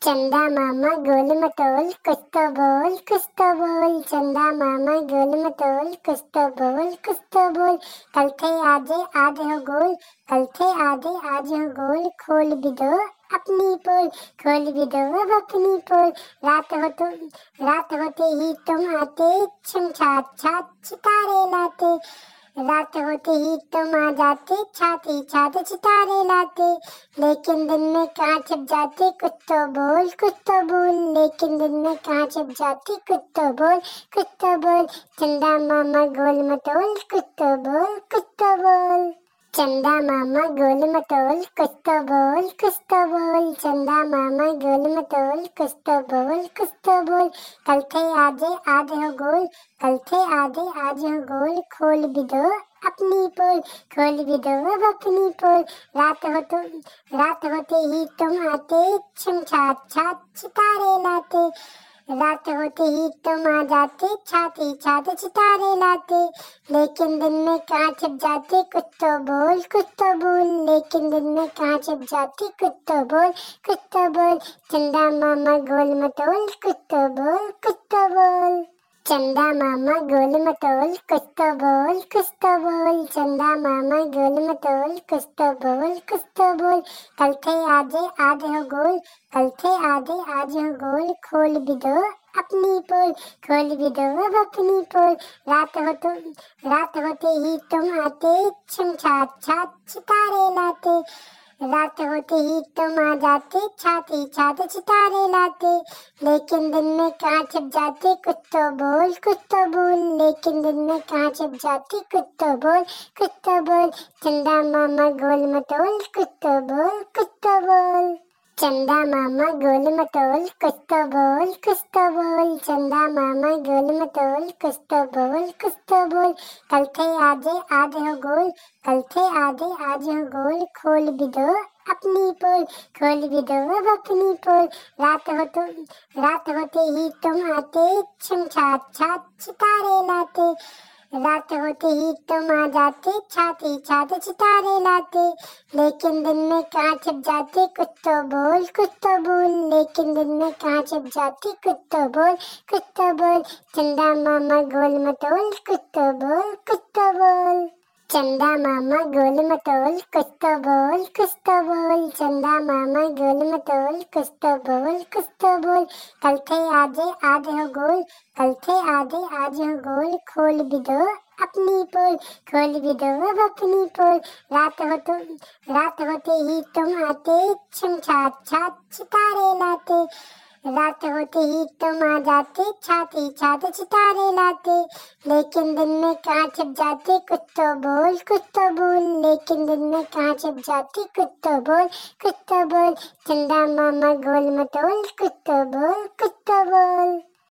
चंदा मामा गोल मटोल कुछ तो बोल कुछ तो बोल। चंदा मामा गोल मटोल कुछ तो बोल कुछ तो बोल। कल थे आज हो गोल, कल थे आज हो गोल। खोल भी दो अपनी पोल, खोल भी दो अब अपनी पोल। रात होते ही तुम आते, छम छात छात सितारे लाते। रात होते ही तुम आ जाते, छात ही छात सितारे लाते। लेकिन दिन में कहाँ छिप जाते, कुछ तो बोल कुछ तो बोल। लेकिन दिन में कहाँ छिप जाते, कुछ तो बोल कुछ तो बोल। चंदा मामा गोल मटोल कुछ तो बोल कुछ तो बोल। चंदा मामा गोल मटोल कुछ तो बोल कुछ तो बोल। चंदा मामा गोल मटोल कुछ तो बोल कुछ तो बोल। कल थे आज हो गोल, कल थे आज हो गोल। खोल भी दो अपनी पोल, खोल भी दो अब अपनी पोल। रात होते ही तुम आते, छम छात छात सितारे लाते। रात होते ही तुम आ जाते, छात ही छात सितारे लाते। लेकिन दिन में कहाँ छिप जाते, कुछ तो बोल कुछ तो बोल। लेकिन दिन में कहाँ छिप जाते, कुछ तो बोल कुछ तो बोल। चंदा मामा गोल मटोल कुछ तो बोल कुछ तो बोल। चंदा मामा गोल मटोल कुछ तो बोल कुछ तो बोल। चंदा मामा गोल मटोल कुछ तो बोल कुछ तो बोल। कल थे आज हो गोल, कल थे आज हो गोल। खोल भी दो अपनी पोल, खोल भी दो अब अपनी पोल। रात होते ही तुम आते, छम छात छात सितारे लाते। रात होते ही तुम आ जाते, छात ही छात सितारे लाते। लेकिन दिन में कहाँ छिप जाते, कुछ तो बोल कुछ तो बोल। लेकिन दिन में कहाँ छिप जाते, कुछ तो बोल कुछ तो बोल। चंदा मामा गोल मटोल कुछ तो बोल कुछ तो बोल। चंदा मामा गोल मटोल कुछ तो बोल कुछ तो बोल। चंदा मामा गोल मटोल कुछ तो बोल कुछ तो बोल। कल थे आज हो गोल, कल थे आज हो गोल। खोल भी दो अपनी पोल, खोल भी दो अब अपनी पोल। रात होते ही तुम आते, छम छात छात सितारे लाते। रात होते ही तुम आ जाते, छात ही छात सितारे लाते। लेकिन दिन में कहाँ छिप जाते, कुछ तो बोल कुछ तो बोल। लेकिन दिन में कहाँ छिप जाते, कुछ तो बोल कुछ तो बोल। चंदा मामा गोल मटोल कुछ तो बोल कुछ तो बोल। चंदा मामा गोल मटोल कुछ तो बोल कुछ तो बोल। चंदा मामा गोल मटोल कुछ तो बोल कुछ तो बोल। कल थे आज हो गोल, कल थे आज हो गोल। खोल भी दो अपनी पोल, खोल भी दो अब अपनी पोल। रात होते ही तुम आते, छम छात छात सितारे लाते। रात होते ही तुम आ जाते, छात ही छात सितारे लाते। लेकिन दिन में कहाँ छिप जाते, कुछ तो बोल कुछ तो बोल। लेकिन दिन में कहाँ छिप जाते, कुछ तो बोल कुछ तो बोल। चंदा मामा गोल मटोल कुछ तो बोल कुछ तो बोल।